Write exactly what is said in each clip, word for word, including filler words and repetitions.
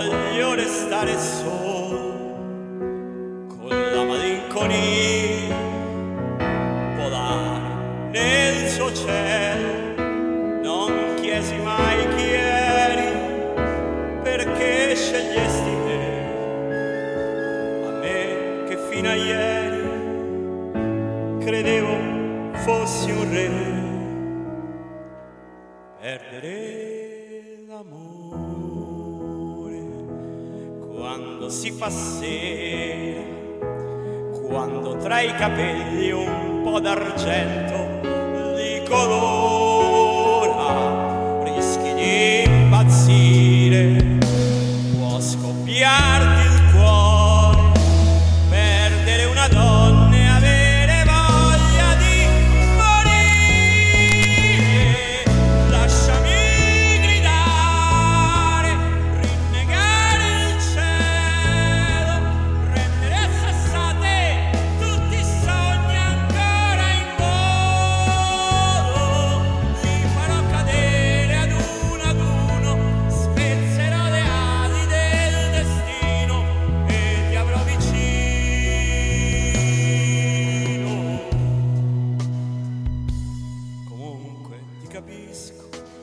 voglio restare solo con la malinconia, volare nel suo cielo. Non chiesi mai chi eri, perché scegliesti me, a me che fino a ieri credevo fossi un re. Perdere l'amore quando si fa sera, quando tra i capelli un po' d'argento li colora, rischi di impazzire, può scoppiarti il cuore, perdere una donna e avere voglia di morire. Lasciami gridare, rinnegare il cielo, rendere a sassate tutti i sogni ancora in volo. Li farò cadere ad uno ad uno, spezzerò le ali del destino e ti avrò vicino. Comunque ti capisco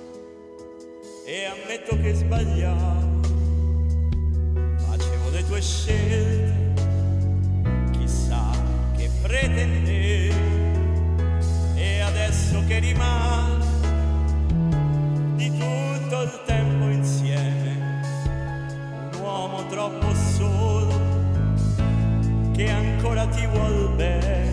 e ammetto che sbagliavo, facevo le tue scelte, chissà che pretendevo, e adesso che rimane di tutto il tempo insieme, un uomo troppo solo che ancora ti vuol bene.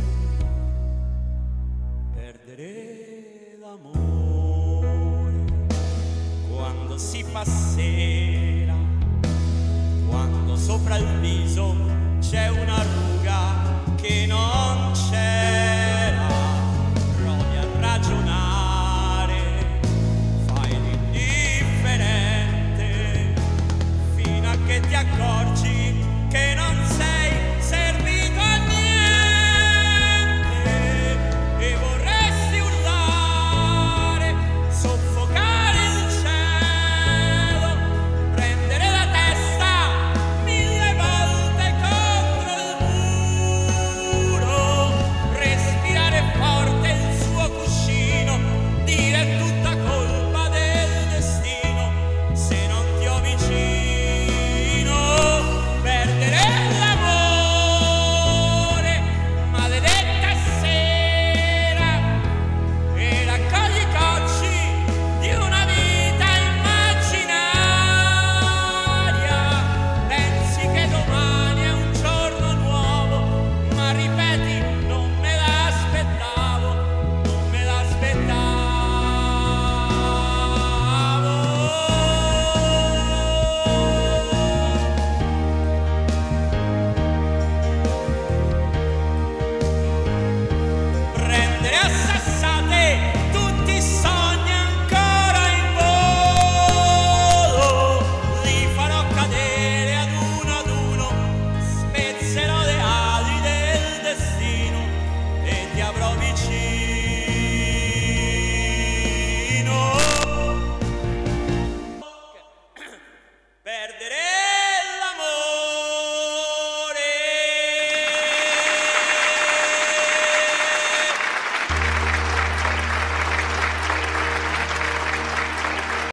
Perdere l'amore quando si fa sera, quando sopra il viso c'è una ruga che non c'era. Provi a ragionare, fai l'indifferente fino a che ti accorgi